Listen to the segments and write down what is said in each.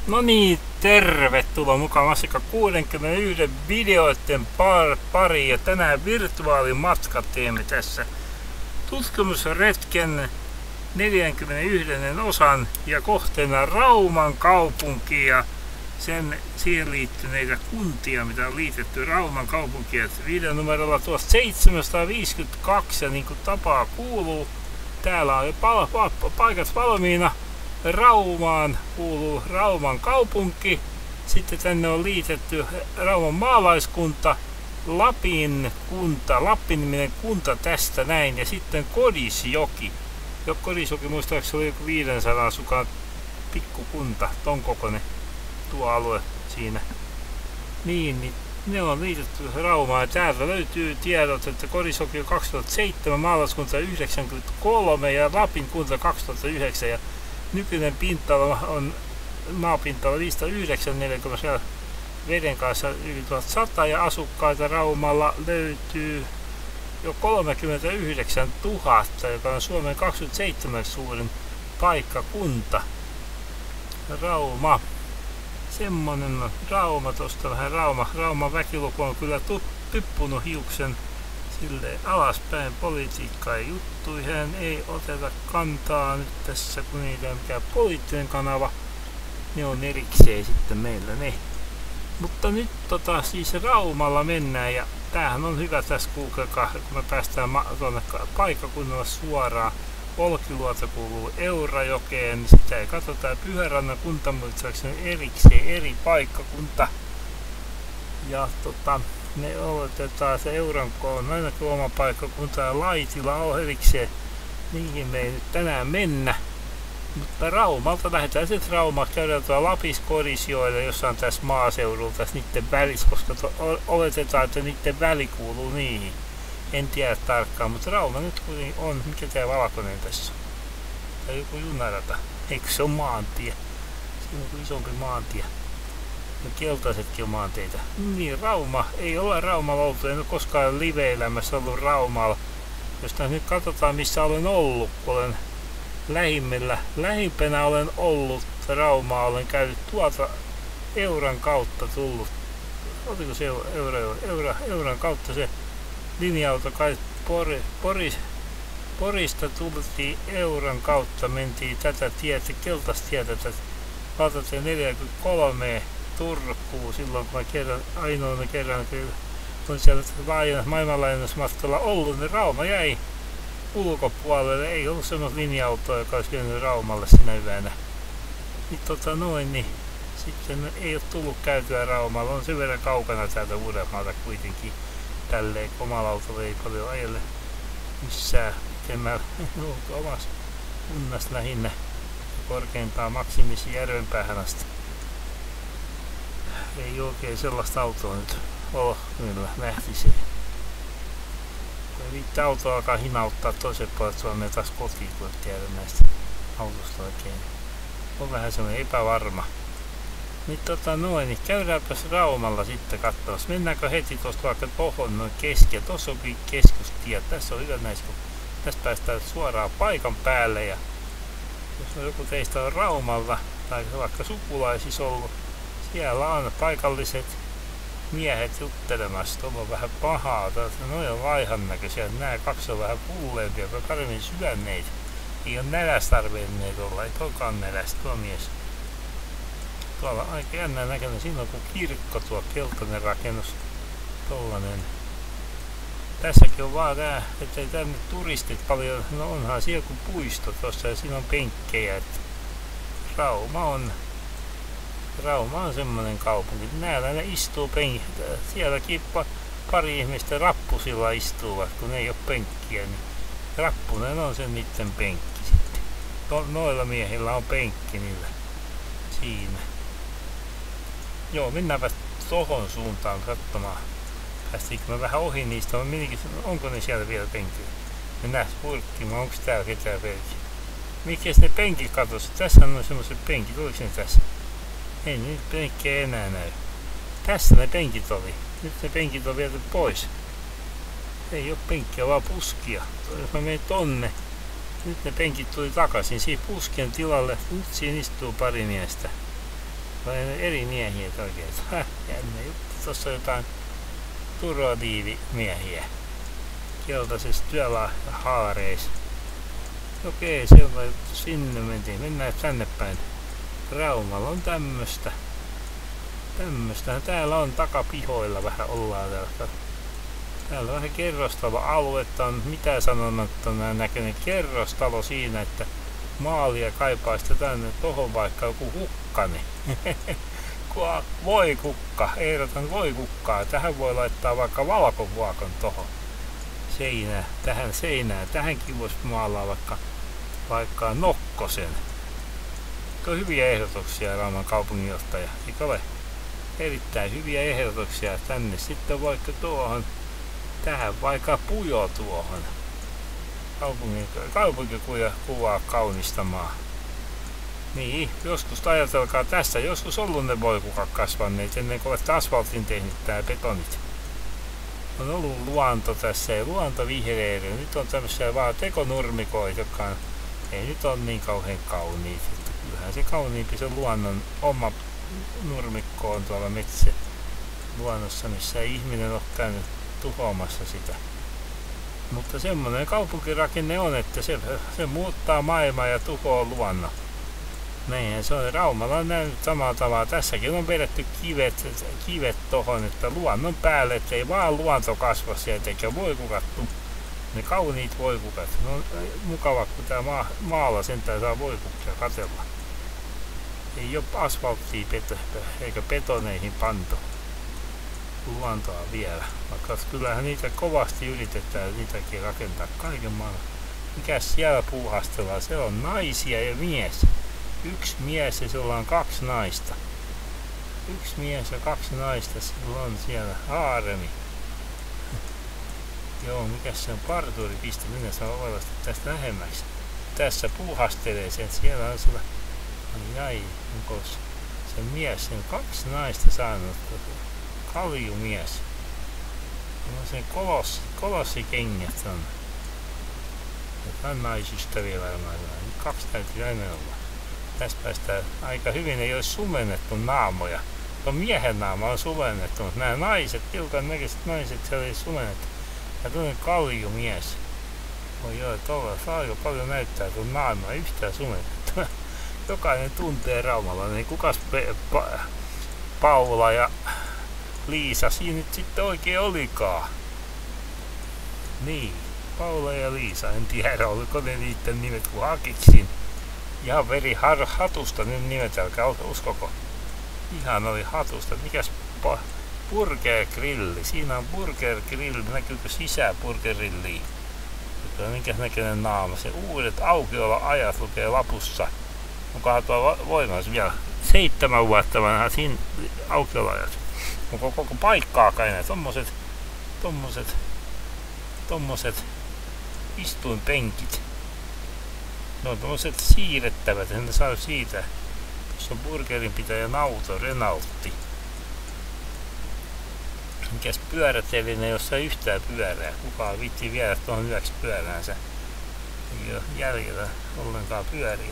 No niin, tervetuloa mukaan Massika 61 videoiden pariin ja tänään virtuaalimatka teemme tässä tutkimusretken 41 osan ja kohteena Rauman kaupunki ja siihen liittyneitä kuntia, mitä on liitetty Rauman kaupunkiin. Videonumerolla 1752 ja niin kuin tapaa kuuluu, täällä on jo paikat valmiina. Raumaan kuuluu Rauman kaupunki, sitten tänne on liitetty Rauman maalaiskunta, Lapin kunta, Lappin-niminen kunta tästä näin, ja sitten Kodisjoki. Kodisjoki muistaakseni oli joku 500 asukaan pikkukunta, ton kokoinen tuo alue siinä. Niin ne on liitetty Raumaan ja täältä löytyy tiedot, että Kodisjoki on 2007, maalaiskunta 93 ja Lapin kunta 2009 ja nykyinen pinta-ala on maapinta-ala 509, kun siellä veden kanssa yli 1100 ja asukkaita Raumalla löytyy jo 39 000, joka on Suomen 27 suurin paikkakunta. Rauma. Semmonen on Rauma, tosta vähän Rauman väkiluku on kyllä tippunut hiuksen silleen alaspäin politiikkaa ja juttuihin ei oteta kantaa nyt tässä, kun niitä ei ole mikään poliittinen kanava. Ne on erikseen sitten meillä ne. Mutta nyt siis Raumalla mennään ja tämähän on hyvä tässä kuulkaa, kun me päästään tuonne paikkakunnalle suoraan. Olkiluoto kuuluu Eurajokeen, niin sitä ei katsota. Pyhärannan kunta muistaakseni erikseen eri paikkakunta. Ja ne oletetaan se Euranko on ainakin oma paikkakunta ja Laitila on erikseen. Niihin me ei nyt tänään mennä. Mutta Raumalta lähdetään sitten Raumalta, käydään tuolla Lapissa Kodisjoella, jossa on tässä maaseudulla tässä niiden välissä, koska oletetaan, että niiden väli kuuluu niihin. En tiedä tarkkaan, mutta Rauma nyt kuitenkin on. Mikä tää valkoinen tässä on? Tai joku junarata. Eikö se on maantie? Se on joku isompi maantie. No keltaisetkin on maanteita. Niin, Rauma. Ei ole Raumalla oltu. En ole koskaan live-elämässä ollut Raumalla. Jos nyt katsotaan missä olen ollut, kun olen lähimpänä olen ollut Raumaa. Olen käynyt tuolta Euran kautta tullut. Oliko se Euran kautta se linja-auto kai Porista tultiin Euran kautta, mentiin tätä tietä, keltaista tietä, valtatie 43 Turkuun silloin, kun mä ainoana kerran kun siellä maailmanlaajennusmatkalla ollut, niin Rauma jäi ulkopuolelle. Ei ollut semmoista linja-autoa, joka olisi vienyt Raumalle sinä yönä. Niin sitten ei ole tullut käytyä Raumalla. On sen verran kaukana täältä Uudelmaalta kuitenkin. Tälleen omalla autolla ei paljon ajelle missään. Mä omassa kunnassa lähinnä korkeintaan Maksimissa Järvenpäähän asti. Ei oikein sellaista autoa nyt ole, millä lähtisi. Ei viittä autoa alkaa hinauttaa toiselle puolelle Suomeen taas kotiin, kun et tiedä näistä autosta oikein. On vähän semmoinen epävarma. Niin käydäänpäs Raumalla sitten katsomassa. Mennäänkö heti tuosta vaikka tohon noin keskellä. Tuossa onkin keskustie. Tässä on hyvä näissä, kun tästä päästään suoraan paikan päälle. Ja jos on joku teistä on Raumalla tai vaikka sukulaisissa ollut, siellä on paikalliset miehet juttelemassa. Tuolla on vähän pahaa. Noin on laihan näköisiä. Nämä kaksi on vähän pulleempia, paremmin syönneitä. Ei ole nälästä tarvinneet olla. Ei tokaan nälästä tuo mies. Tuolla on aika jännää näköinen. Siinä on kuin kirkko, tuo keltainen rakennus. Tollanen. Tässäkin on vaan tää, ettei tänne turistit paljon. No onhan siellä joku puisto tuossa ja siinä on penkkejä. Että Rauma on semmonen kaupunki. Näillä ne istuu penkillä. Sielläkin pari ihmistä rappusilla istuu, kun ei ole penkkiä. Niin rappunen on sen niitten penkki sitten. Noilla miehillä on penkki niillä siinä. Joo, mennäänpä tohon suuntaan katsomaan. Päästiinkö me vähän ohi niistä? Onko ne siellä vielä penkillä? Mennään purkkimaan, onko täällä ketään penkkiä? Mikäs ne penkit katosi? Tässä on semmoiset penkit, oliko ne tässä? Ei nyt penkkiä enää näy. Tässä ne penkit oli. Nyt ne penkit on viety pois. Ei oo penkkiä, vaan puskia. Jos mä menen tonne, nyt ne penkit tuli takaisin siihen puskien tilalle. Nyt siinä istuu pari miestä. eri miehiä oikein. Jännä juttu. Tossa on jotain turvadiivimiehiä. Keltaisissa työhaareissa. Okei, selvä juttu. Sinne mentiin. Mennään tänne päin. Raumalla on tämmöstä. Täällä on takapihoilla vähän ollaan täällä. Täällä on vähän kerrostalo-aluetta. On mitä sanomatta näköinen kerrostalo siinä, että maalia kaipaista tänne tohon vaikka joku kukkani. Voi kukka, ehdotan voi kukkaa. Tähän voi laittaa vaikka valkovuokon tohon seinään. Tähänkin voisi maalaa vaikka nokkosen. On hyviä ehdotuksia Rauman kaupunginjohtaja, eikö ole? Erittäin hyviä ehdotuksia tänne. Sitten vaikka tuohon, tähän vaikka pujo tuohon. Kaupunkikuvaa kaunistamaan. Niin, joskus ajatelkaa tässä, joskus ollut ne voikukat kasvanneet ennen kuin olette asfaltin tehnyt tää betonit. On ollut luonto tässä ja luonto vihreä. Nyt on tämmöisiä vaan tekonurmikoita, jotka ei nyt ole niin kauhean kauniit. Että kyllähän se kauniimpi se luonnon oma nurmikko on tuolla luonnossa, missä ei ihminen ole käynyt tuhoamassa sitä. Mutta semmoinen kaupunkirakenne on, että se muuttaa maailmaa ja tuhoaa luonnon. Näinhän se on. Raumalla on nähnyt samalla tavalla. Tässäkin on vedetty kivet tohon, että luonnon päälle, ettei vaan luonto kasva sieltä eikä voikukattu. Ne kauniit voikukat. No on mukava, kun tää maalla sentään saa voikuksia katsella. Ei oo asfalttia eikä betoneihin pantu luontoa vielä. Vaikka kyllähän niitä kovasti yritetään niitäkin rakentaa kaiken maailman. Mikäs siellä puuhastellaan? Se on naisia ja mies. Yksi mies ja sillä on 2 naista. Yksi mies ja 2 naista, sillä on siellä haaremi. Joo, mikäs se on parturipiste? Minä saan oivasti tästä lähemmäksi. Tässä puuhastelee sen, siellä on sillä. Ai, onko se mies, sen 2 naista saanut. Kaljumies. On sen kolossikengät on. Jotain naisystäviä varmaan. 2 täytyy aina olla. Tässä päästään aika hyvin, ei olisi sumennettu naamoja. Tuo miehen naama on sumennettu, mutta nämä naiset, tiukan näköiset naiset, siellä ei sumennettu. Ja tuollainen kaljumies. Oi joo, tuolla saa aika paljon näyttää tuon naama yhtään sumennettu. Jokainen tuntee Raumalla, niin kukas Paula ja Liisa siinä nyt sitten oikein olikaan? Niin, Paula ja Liisa, en tiedä oliko ne niiden nimet kun hakiksin. Ihan veri hatusta nyt nimet, älkää uskoko. Ihan oli hatusta. Mikäs Burger Grilli? Siinä on Burger Grilli. Näkyykö sisään Burger Grilliin? Minkäs näköinen naama? Se uudet aukioloajat lukee lapussa. Onkohan tuo voimassa vielä 7 vuotta vanha siinä aukioloajat. Onko koko paikkaa kai näin? Tommoset istuinpenkit. Ne on tommoset siirrettävät, en saa siitä. Tuossa on burgerinpitäjän auto, Renaultti. Mikäs pyöräteline, jossa ei yhtään pyörää. Kukaan viitti viedä tuohon yöksi pyöräänsä. Ei oo jäljellä ollenkaan pyöriä.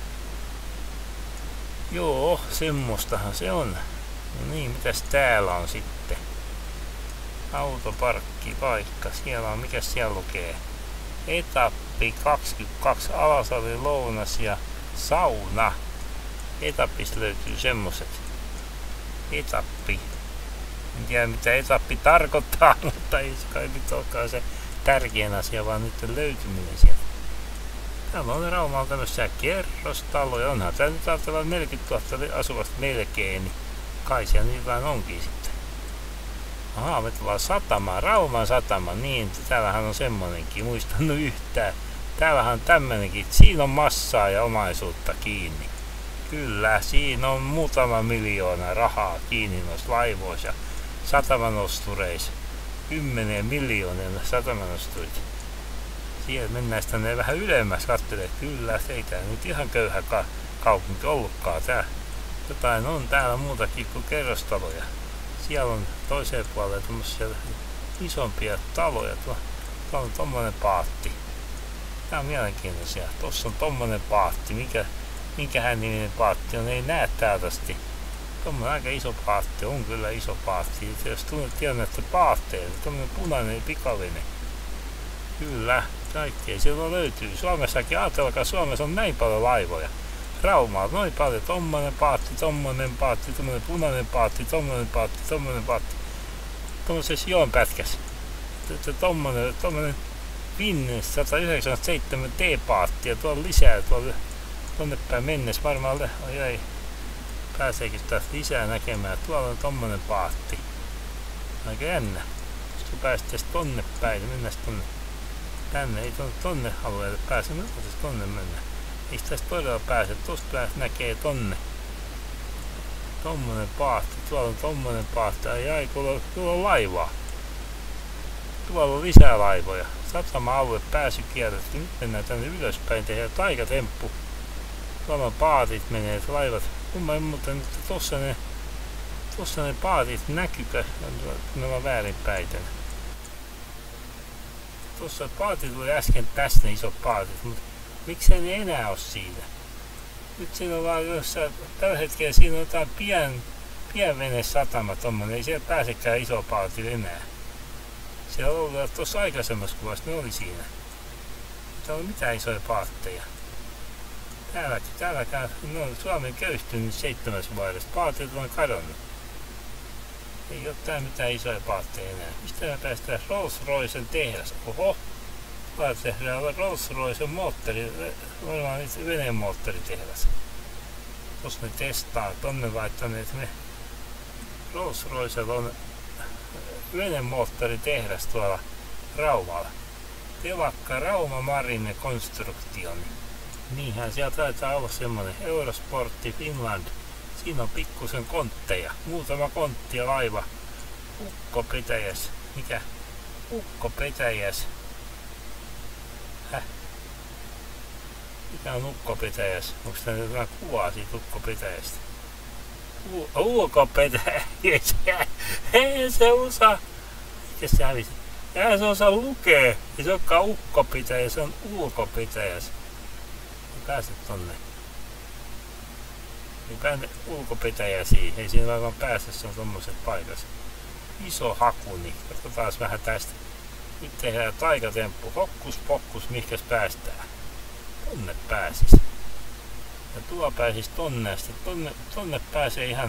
Joo, semmoistahan se on. No niin, mitäs täällä on sitten? Autoparkkipaikka. Siellä on, mikäs siellä lukee? Etappi 22, Alasali, lounas ja sauna. Etapista löytyy semmoset. Etappi. En tiedä mitä etappi tarkoittaa, mutta ei se kai nyt olekaan se tärkein asia, vaan nyt löytyminen sieltä. Täällä on Raumalla tämmöisiä kerrostaloja. Onhan tää nyt ajatellaan 40 000 asuvasta melkein, niin kai siellä niin vaan onkin sitten. Ahaa, me tullaan satamaan, Rauman satama, niin täällähän on semmonenkin, muistanut yhtään. Täällähän on tämmönenkin, siinä on massaa ja omaisuutta kiinni. Kyllä, siinä on muutama miljoona rahaa kiinni noissa laivoissa ja satamanostureissa. 10 miljoonia satamanostureita. Siellä mennään tänne vähän ylemmäs kattelee, kyllä, ei tää nyt ihan köyhä kaupunki ollutkaan tää. Jotain on täällä muutakin kuin kerrostaloja. Siellä on toiseen puolelle tommosia isompia taloja. Tuolla on tommonen paatti. Tää on mielenkiintoisia. Tossa on tommonen paatti. Minkähän niminen paatti on? Ei näe täältä asti. Tommonen aika iso paatti, on kyllä iso paatti. Jos tiedätte paatteen, tommonen punainen pikavene. Kyllä, kaikkea silloin löytyy. Suomessakin, ajatelkaa, Suomessa on näin paljon laivoja. Raumaa, noin paljon, tommonen paatti, tommonen punainen paatti, tommonen paatti. Tommosessa joen pätkässä. Tommonen Finne 197 T-paatti ja tuolla lisää tonne päin mennessä varmaan pääseekin taas lisää näkemään. Tuolla on tommonen paatti. Aika jännä. Jos päästäis tonne päin, mennäis tänne, ei tonne alueelle pääse, me voitais tonne mennä. Ei tästä todella pääse, tosta näkee tonne. Tommonen paatti, tuolla on tommonen paatti, ai tuolla on laivaa. Tuolla on lisää laivoja. Satama-alue pääsy kierretty. Nyt mennään tänne ylöspäin, tehdään taikatemppu. Tuolla paatit menee, laivat. Kumma muuten, että tossa ne paatit näkykö? Ne on väärinpäin. Tossa paatit oli äsken tässä ne isot paatit, mutta miksei ne enää ole siinä? Nyt siinä on vaan jossain, tällä hetkellä siinä on jotain pienvenesatama tommonen, ei siellä pääsekään iso paatille enää. Siellä on ollut tuossa aikaisemmassa kuvassa, ne oli siinä. Täällä on mitään isoja paatteja. Täälläkään, ne on Suomen köyhtynyt 7 vuodessa. Paatit on kadonnut. Ei oo täällä mitään isoja paatteja enää. Mistä me päästään Rolls-Roycen tehdas? Oho! Täällä tehdään Rolls-Roycen moottori, varmaan veneen moottoritehdas. Tuossa ne testaa, tonne laittaneet me. Rolls-Roycella on venemoottoritehdas tuolla Raumalla. Telakka Rauma Marine Construction. Niinhän siellä taitaa olla semmonen Eurosportti Finland. Siinä on pikkusen kontteja. Muutama kontti ja laiva. Ukkopetäjäs. Mikä? Ukkopetäjäs. Häh? Mikä on Ukkopetäjäs? Onko tää jotain kuvaa siitä Ukkopetäjästä? Ulkopetäjäs. Ei se osaa. Mikä se hävisi? Eihän se osaa lukee. Ei se olekaan Ukkopetäjäs, se on Ulkopetäjäs. Pääset tonne. Ei pääse ulkopetäjäsiin. Ei siinä aivan pääse, se on tommoset paikassa. Iso hakuni. Katsotaan vähän tästä. Nyt tehdään taikatemppu. Hokkus pokkus, mihkäs päästään. Tonne pääsis. Ja tuo pääsis tonne asti. Tonne pääsee ihan...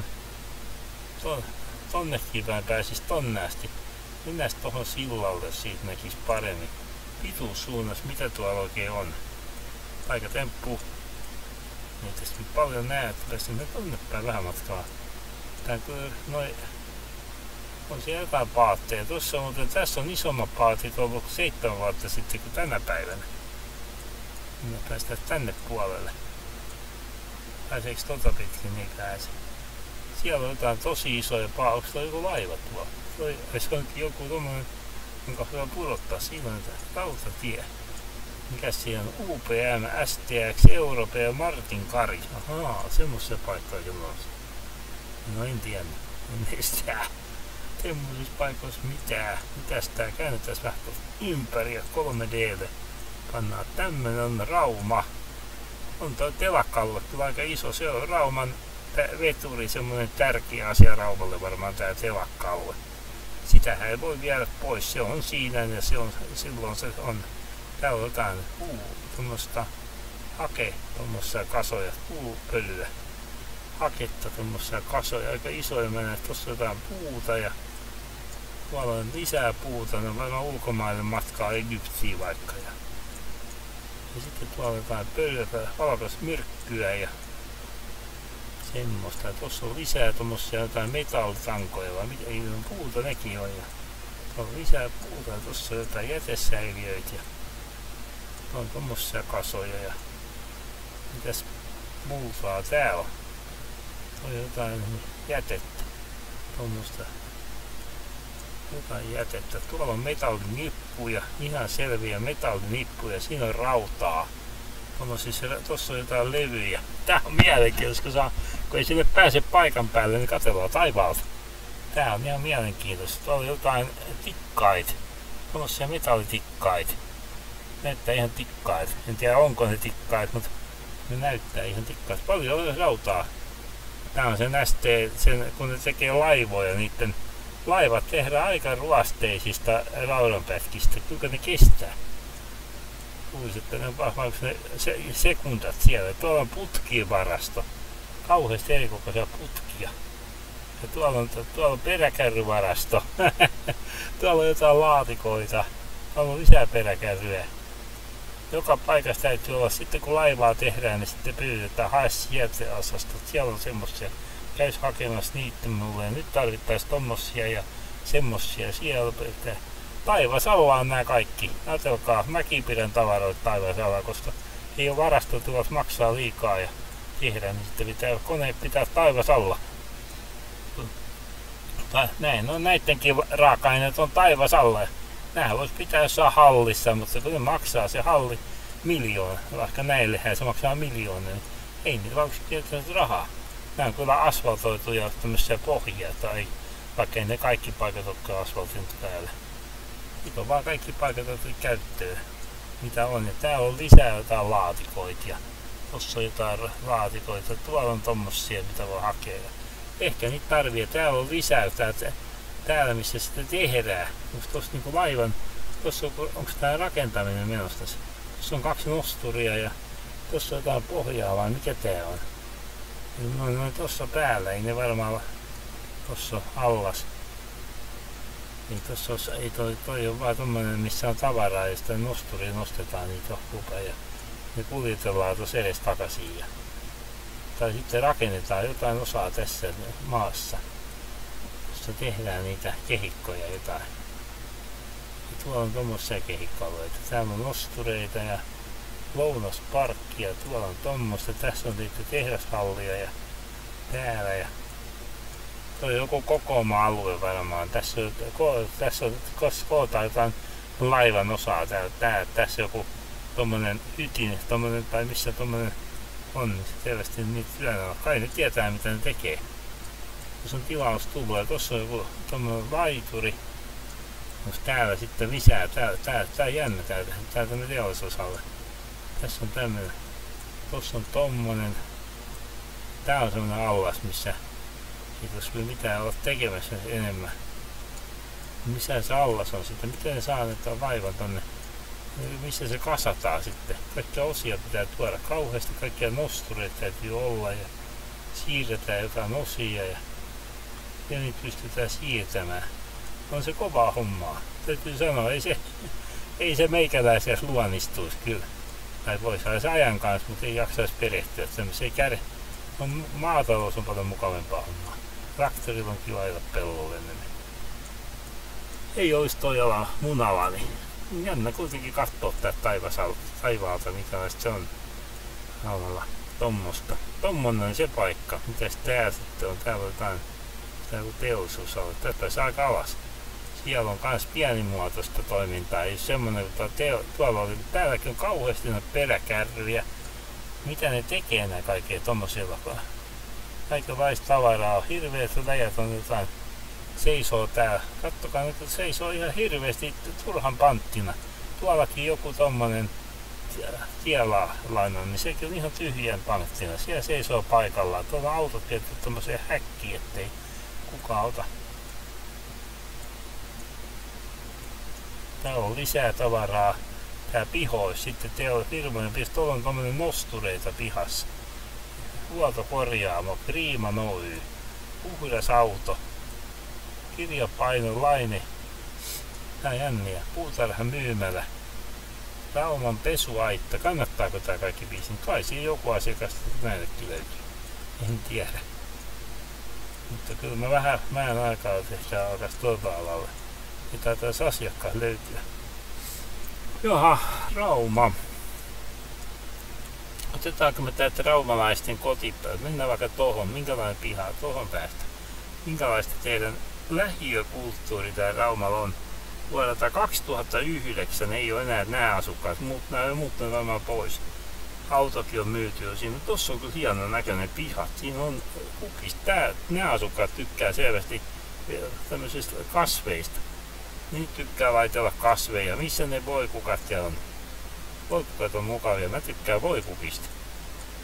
Tonnekin päin pääsis tonne asti. Mennäs tohon sillalle, siitä näkis paremmin. Pituussuunnassa, mitä tuolla oikein on. Taikatemppu. Ei tästä paljon näe, että pääsin nyt tonne päin vähän matkaa. Tää kyllä on siellä jotain paatteja. Tässä on isommat paatit ollut 7 vuotta sitten kuin tänä päivänä. Me päästään tänne puolelle. Pääseekö tota pitkin? Ei pääse. Siellä on jotain tosi isoja paatteja. Onko se joku laiva tuolla? Olisiko joku tommonen, jonka hyvä pudottaa? Siinä on rautatie. Mikäs siinä on? UPM, STX, Europe ja Martin Kari. Ahaa, semmosia paikkoja kyllä on. No en tiedä. En estää. Semmoisissa paikoissa mitään. Mitäs tää? Käännetään vähän ympäri ja 3D:lle. Pannaan tämmönen on Rauma. On toi telakalla kyllä aika iso. Se on Rauman veturi, semmonen tärkeä asia Raumalle varmaan tää telakka-alue. Sitähän ei voi viedä pois. Se on siinä ja silloin se on. Täällä on jotain tuommoista tommosia kasoja, puupölyä. Haketta tommosia kasoja, aika isoja menee. Tossa on jotain puuta ja tuolla on lisää puuta. Ne on varmaan ulkomaille matkaa Egyptiin vaikka. Ja sitten tuolla on jotain pölyä, valkosmyrkkyä ja semmoista. Ja tossa on lisää tommosia jotain metallitankoja vai mitä, ei on puuta nekin on. Ja tuolla on lisää puuta ja tossa on jotain jätesäiliöitä. On tommosia kasoja ja mitäs multaa täällä on? On jotain jätettä. Tommosta jotain jätettä. Tuolla on metallinippuja, ihan selviä metallinippuja. Siinä on rautaa. Tossa on jotain levyjä. Tää on mielenkiintoista, kun ei sille pääse paikan päälle, niin katsellaan taivaalta. Tää on ihan mielenkiintoista. Tuolla on jotain tikkait. Tommosia metallitikkaita. Näyttää ihan tikkaat. En tiedä onko ne tikkaat, mutta ne näyttää ihan tikkaat. Paljon on rautaa. Tää on sen kun ne tekee laivoja, niiden laivat tehdään aika ruosteisista raudanpätkistä. Kuinka ne kestää? Luulisin, että ne on sekundat siellä. Tuolla on putkivarasto. Kauheasti erikokoisia putkia. Ja tuolla on peräkärryvarasto. Tuolla on jotain laatikoita. Tuolla on lisää peräkärryä. Joka paikassa täytyy olla, sitten kun laivaa tehdään, niin sitten pyydetään hae sieltä osastot. Siellä on semmosia, käys hakemassa niitä mulle. Ja nyt tarvittaisiin tommosia ja semmosia siellä. Taivasalla on nämä kaikki. Ajatelkaa, mäkin pidän tavaroita taivasalla, koska ei ole varastotuvat maksaa liikaa ja tehdä, niin sitten koneet pitää taivasalla. Näin, no näidenkin raaka-aineet on taivasalla. Nämä voisi pitää jossain hallissa, mutta kun ne maksaa se halli miljoona, vaikka näillehän se maksaa miljoona, niin ei niitä vaan yksinkertaisesti rahaa. Nämä on kyllä asfaltoituja tämmöisiä pohjia, tai vaikka ei ne kaikki paikat olekaan asfaltin päällä. Nyt on vaan kaikki paikat otettu käyttöön, mitä on. Ja täällä on lisää jotain laatikoita ja tossa on jotain laatikoita. Tuolla on tommosia, mitä voi hakea. Ehkä niitä tarvii. Täällä on lisää täällä missä sitä tehdään. Onko tossa niinku laivan, onko tää rakentaminen menossa tässä? Tossa on 2 nosturia ja tossa on jotain pohjaa vai mikä tää on? No tossa päällä, ei ne varmaan tossa allas. Niin tossa ei toi on vaan tommonen missä on tavaraa ja sitä nosturia nostetaan niitä ohkupäin ja ne kuljetellaan tossa edes takaisin. Tai sitten rakennetaan jotain osaa tässä maassa. Jossa tehdään niitä kehikkoja jotain. Ja tuolla on tommosia kehikkoalueita. Täällä on nostureita ja lounasparkkia. Tuolla on tommosta. Tässä on niitä tehdashallia ja täällä. Ja toi on joku kokooma-alue varmaan. Tässä kootaan jotain laivan osaa. Tässä joku tommonen ydin, tai missä tommonen on, niin selvästi niitä työnä. Kai ne tietää mitä ne tekee. Tuossa on tilaus tullut ja tuossa on joku tommonen laituri. Onko täällä sitten lisää? Tää on jännä tää tänne teollisuusalle. Tässä on tämmönen. Tuossa on tommonen. Tää on semmonen allas missä ei tuossa mitään olla tekemässä enemmän. Missä se allas on sitten? Miten ne saa näitä laivan tonne? Missä se kasataan sitten? Kaikkia osia pitää tuoda kauheasti, kaikkia nostureita täytyy olla ja siirretään jotain osia ja niitä pystytään siirtämään. On se kovaa hommaa. Täytyy sanoa, ei se meikäläisiä luonnistuisi kyllä. Tai voisi se ajan kanssa, mutta ei jaksaisi perehtyä. Maatalous on paljon mukavampaa hommaa. Traktorilla on kiva ajella pellolle. Ei olisi toi ala mun alani. Jännä kuitenkin katsoo tätä taivaalta, minkälaista se on alalla. Tommonen on se paikka. Mitäs tää sitten on? Täällä on jotain teollisuusalue. Tätä saa aika alas. Siellä on kans pienimuotoista toimintaa. Ei semmonen, tuolla oli, täälläkin on kauheasti noita peräkärryjä. Mitä ne tekee nää kaikkea tommosilla? Kaikenlaista tavaraa. Hirveet läjät on jotain. Seisoo täällä. Kattokaa nyt, että seisoo ihan hirveästi turhan panttina. Tuollakin joku tommonen tielainen, niin sekin on ihan tyhjän panttina. Siellä seisoo paikallaan. Tuolla on autot viety tommoseen häkkiin, ettei kukaan ota. Täällä on lisää tavaraa. Tää pihois. Sitten teillä on firmojen pihois. Tuolla on tommonen nostureita pihassa. Huoltokorjaamo, Kriiman Oy, Puhdasauto, Kirjapainolaine, tää jänniä, Puutarhan myymälä, Rauman pesuaitta. Kannattaako tää kaikki biisi? Kai siinä joku asiakas näillekin löytyy. En tiedä. Mutta kyllä mä en aikaa tehdä alkaisi tuolta alalle. Mitä taas asiakkaat löytyy. Joha, Rauma. Otetaanko me täältä raumalaisten kotipäivät? Mennään vaikka tohon. Minkälainen piha tohon päästä? Minkälaista teidän lähiökulttuuri tää Raumalla on? Vuodelta 2009 ei ole enää nämä asukkaat. Nämä on muuttunut varmaan pois. Autokin on myyty jo siinä. Tossa on kyllä hienon näköinen piha. Siinä on kukista. Nämä asukkaat tykkää selvästi tämmöisistä kasveista. Niin tykkää laitella kasveja. Missä ne voikukat on? Voikukat on mukavia. Mä tykkään voikukista.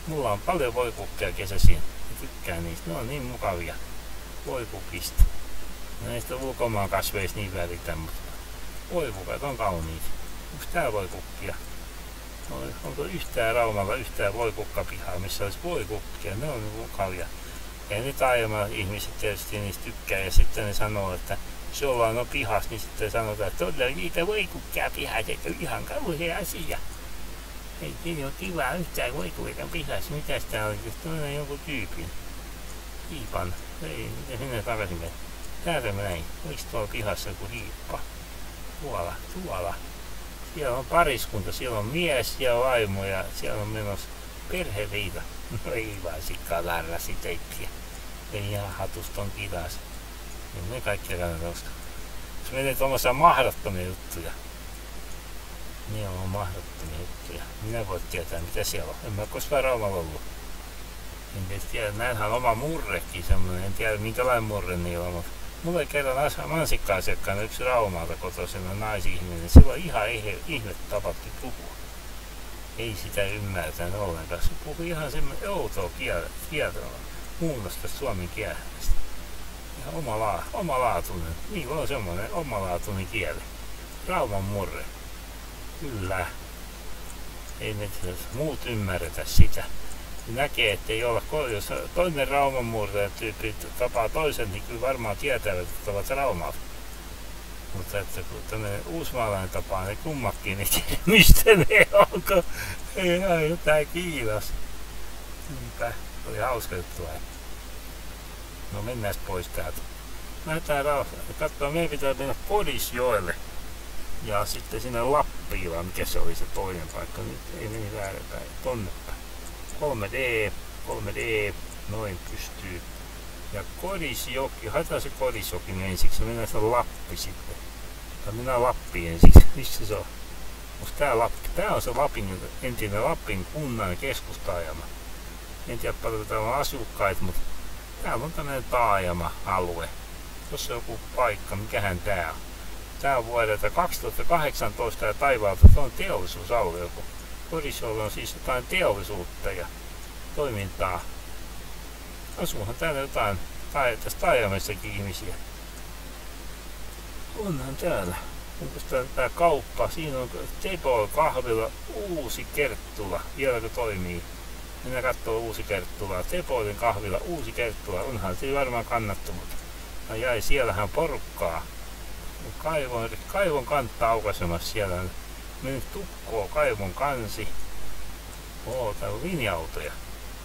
Mulla on paljon voikukkia kesäisin. Tykkään niistä. Ne on niin mukavia. Voikukista. No ei sitä ulkomaan kasveista niin välitä, mutta voikukat on kauniita. Onko täällä voikukkia? Onko yhtään Raumalla yhtään voikukkapihaa, missä olisi voikukkia? Ne on niin mukavia. Ja nyt aiemmin ihmiset tietysti niistä tykkää ja sitten ne sanoo, että se ollaan pihassa, niin sitten sanotaan, että todella niitä voikukkia pihassa, että on ihan kauhea asia. Ei siinä ole kivaa yhtään voikukkia pihassa. Mitäs tää on? Toinen jonkun tyypin. Hiipan. Ei, miten sinne takaisin mennä? Täältä mä näin. Olis tuolla pihassa joku hiippa? Tuolla. Siellä on pariskunta, siellä on mies ja vaimo ja siellä on menossa perheriita. No ei vaan sikkaa larrasi teikkiä. Ei ihan hatuston kitas. Niin me kaikkia kannattaa ostaa. Jos menee tuommoisia mahdottomia juttuja. Ne on mahdottomia juttuja. Minä voin tietää mitä siellä on. En mä koskaan Raumalla ollut. En tiedä, näinhän on oma murrekin semmonen. En tiedä minkälainen murre niillä on. Mulla ei kerran mansikka-asiakkaana yksi Raumalta kotoisena naisihminen. Sillä on ihan ihme tapatti puhua. Ei sitä ymmärtänyt ollenkaan. Se puhui ihan semmoinen outoa kieltä. Muunnosta suomen kielestä. Ihan omalaatuinen. Niin on semmoinen omalaatuinen kieli. Rauman murre. Kyllä. Ei me muut ymmärretä sitä. Näkee, ettei olla, jos toinen Rauman murre tyyppi tapaa toisen, niin kyllä varmaan tietävät, että ovat Raumalta. Mutta että kun tämmöinen uusmaalainen tapaa ne kummakin, niin mistä ne onko? Ei ole jotain Kiinas. Niinpä, oli hauska juttu. No mennään pois täältä. Lähdetään katsoa, meidän pitää mennä Kodisjoelle. Ja sitten sinne Lappiin, vai mikä se oli se toinen paikka, nyt ei meni väärinpäin, tonnepäin. 3D, noin pystyy. Ja Kodisjoki, haetaan se Kodisjoki ensiksi, mennään se Lappi sitten. Tai mennään Lappiin ensiksi, missä se on? Onko tää Lappi? Tää on se entinen Lappin kunnan keskustaajama. En tiedä paljon täällä on asukkaita, mutta täällä on tämmönen taajama-alue. Tuossa on joku paikka, mikähän tää on? Tää on vuodelta 2018 ja taivaalta, se on teollisuusalue joku. Kodisjoella on siis jotain teollisuutta ja toimintaa. Asuuhan täällä jotain, tässä taajamessakin ihmisiä. Onhan täällä. Onko tää kauppa? Siinä on Tepol kahvila Uusi Kerttula. Vieläkö toimii? Minä katsoo Uusi Kerttula. Tepolin kahvila Uusi Kerttula. Onhan se varmaan kannattu, mutta jäi siellähän porukkaa. Kaivon kantta aukaisemassa siellä on mennyt tukkoon kaivon kansi. Täällä on linja-autoja.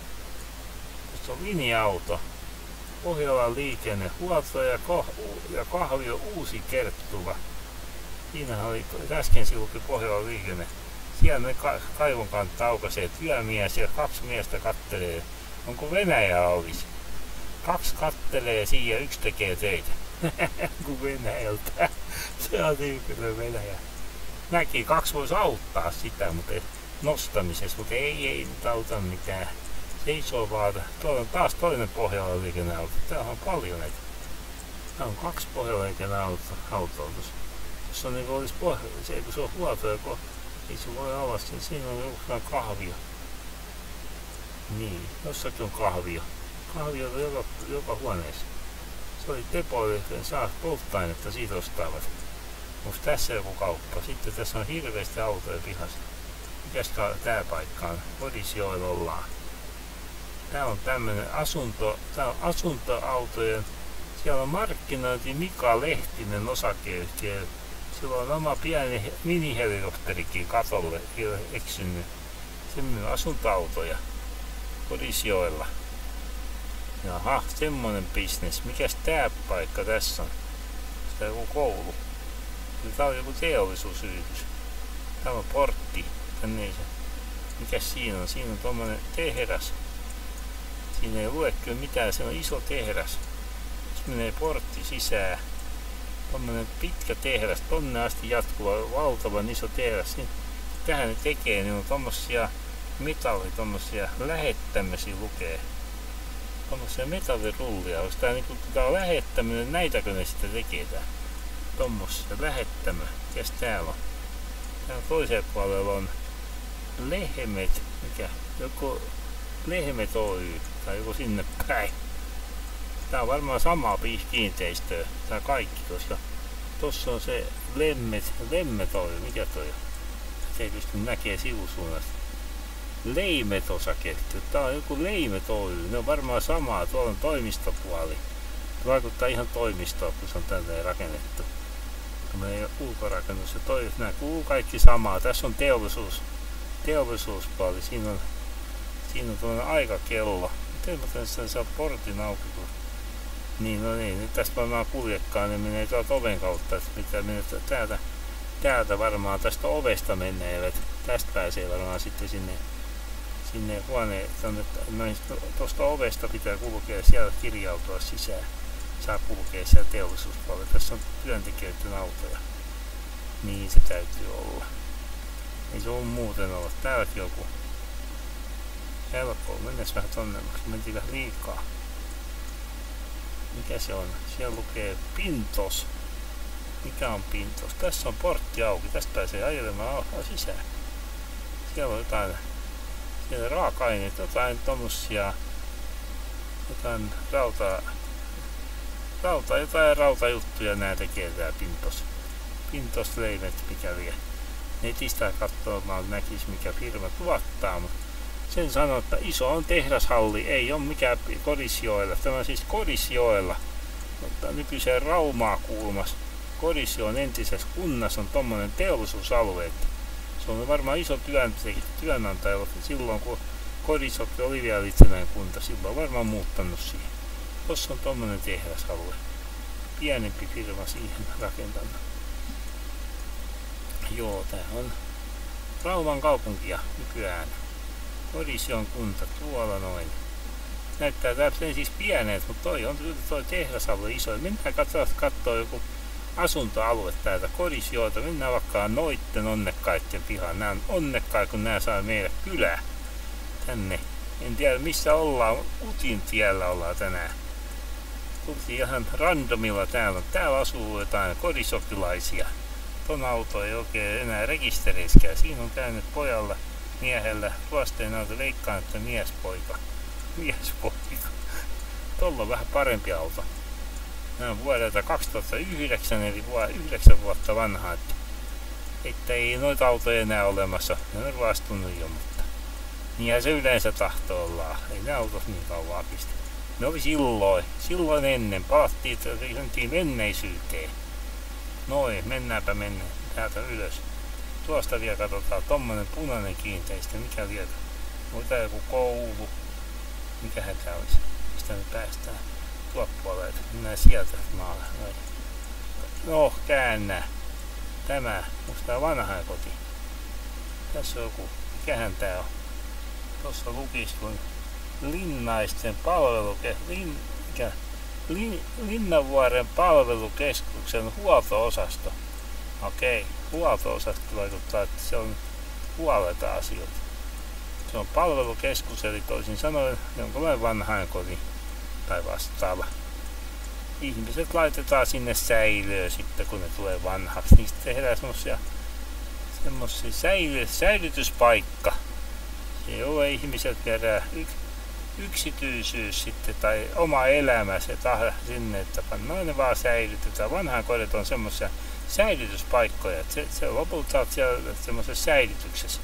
Tässä on linja-auto. Pohjolan liikennehuolto ja kahvio Uusi Kerttula. Siinähän oli äsken sivukin Pohjolan liikenne. Siellä ne kaivon kantta aukaisee työmies ja 2 miestä kattelee. Onko Venäjä olisi? 2 kattelee siinä ja 1 tekee töitä. Kun Venäjältä. Se on tyypillinen Venäjä. Näki 2 voisi auttaa sitä, mutta nostamisessa, mutta ei nyt auta mitään. Seisoo vaan. Tuolla on taas toinen Pohjolan liikenneauto. Täällä on paljon näitä. Täällä on 2 Pohjolan liikenneautoa. Tuossa on niin kuin olisi se, kun se on huolto, ei se voi olla. Siinä on joku kahvio. Niin, jossakin on kahvio. Kahvio on joka huoneessa. Se oli Tepoille, että saa polttoainetta, siitä ostavat. Onko tässä joku kauppa? Sitten tässä on hirveästi autoja pihassa. Mikäs tää paikka on? Kodisjoella ollaan. Tää on tämmönen asuntoautojen. Siellä on markkinointi Mika Lehtinen osakeyhtiö. Sillä on oma pieni minihelikopterikin katolle eksynyt. Semmoinen asuntoautoja Kodisjoella. Jaha, semmonen bisnes. Mikäs tää paikka tässä on? Sitä on joku koulu. Tää on joku teollisuusyritys. Täällä on portti. Tänne se. Mikäs siinä on? Siinä on tommonen tehdas. Siinä ei lue kyllä mitään, se on iso tehdas. Jos menee portti sisään. Tommonen pitkä tehdas, tonne asti jatkuva, valtavan iso tehdas. Tähän ne tekee, niin on tommosia tommosia lähettämisiä lukee. Tommosia metallirullia. Onko tää niinku tää on lähettäminen, näitäkö ne sitten tekee tää? Tommosia lähettämö. Mikäs täällä on? Täällä toisella puolella on lehmet, mikä? Joko Lehmet Oy tai joku sinne päin. Tää on varmaan sama kiinteistöä, tää kaikki, koska tossa on se Lemmet Oy, mikä toi on? Se ei pysty näkee sivusuunnasta. Leimet osakeyhtiö, tää on joku Leimet Oy, ne on varmaan samaa, tuolla on toimistopuoli. Vaikuttaa ihan toimistoa, kun se on tänne rakennettu. Tämä ei ole ulkorakennus, ja nämä kuuluu kaikki samaa. Tässä on teollisuuspuoli, siinä on tuollainen aikakello. Miten mä tämän saa portin auki? Niin, no niin, nyt tästä varmaan kuljekaan, niin menee tuolta oven kautta, että pitää mennä täältä varmaan tästä ovesta menee, tästä pääsee varmaan sitten sinne huoneen, tuosta ovesta pitää kulkea ja siellä kirjautua sisään. Saa kulkea siellä teollisuuspuolella. Tässä on työntekijöiden autoja. Niin se täytyy olla. Ei se ole muuten olla. Täälläkin joku. Helppoa. Mennäs vähän tonne. Mentiin vähän liikaa. Mikä se on? Siellä lukee Pintos. Mikä on Pintos? Tässä on portti auki. Tästä pääsee ajelemaan sisään. Siellä on jotain raaka-aineita. Jotain tommosia. Jotain jotain rautajuttuja nää tekee tää Pintos Leimet, mikä vie. Netistä katsomaan näkis mikä firma tuottaa, mutta sen sanoo, että iso on tehdashalli, ei ole mikään Korisjoella. Tämä on siis Korisjoella, mutta nykyiseen Raumaa kulmas. Korisjoen entisessä kunnassa on tommonen teollisuusalue. Se on varmaan iso työnantaja silloin, kun Korisjoki oli vielä itsenäinen kunta. Silloin on varmaan muuttanut siihen. Tuossa on tommonen tehdasalue. Pienempi firma siihen rakentanut. Joo, tää on Rauman kaupunkia nykyään. Korisjoen kunta, tuolla noin. Näyttää täältä siis pieneet, mutta toi tehdasalue iso. Mennään kattoo joku asuntoalue täältä Korisjoelta. Mennään vaikka noitten onnekkaiden pihaan. Nää on onnekkaita, kun nää saa meidän kylää tänne. En tiedä missä ollaan, Utintiellä ollaan tänään. Tultiin ihan randomilla täällä. Täällä asuu jotain korisjokilaisia. Ton auto ei oikein enää rekistereiskään. Siinä on käynyt pojalla, miehellä, ruosteen auto, veikkaan, että miespoika. Tuolla on vähän parempi auto. Nämä on vuodelta 2009, eli 9 vuotta vanha. Että ei noita autoja enää olemassa. Ne on ruostunut jo, mutta niinhän se yleensä tahtoo olla. Ei ne autot niin kauan pistä. Ne oli silloin ennen. Palattiin menneisyyteen. Noin, mennäänpä täältä ylös. Tuosta vielä katsotaan tommonen punainen kiinteistö. Mikä vielä? On tää joku koulu. Mikähän tää olisi? Mistä me päästään? Tuolla puolelta. Mennään sieltä maalle. Noin. No, käännä. Tämä. Onks tää vanhainkoti? Tässä on joku. Mikähän tää on? Tossa lukis kun Linnaisten Linnanvuoren palvelukeskuksen huolto-osasto. Okei, huolto-osasto vaikuttaa, että se on huoleta asioita. Se on palvelukeskus, eli toisin sanoen jonkinlainen vanhainkoti tai vastaava. Ihmiset laitetaan sinne säilöön sitten, kun ne tulee vanhaksi. Niistä tehdään semmosia säilytyspaikka. Se ei ole ihmiset viedään yksityisyys sitten tai oma elämä se tahda sinne, että pannaan ne vaan säilytetään. Vanhainkodit on semmoisia säilytyspaikkoja, että se lopulta saat siellä semmoisessa säilytyksessä.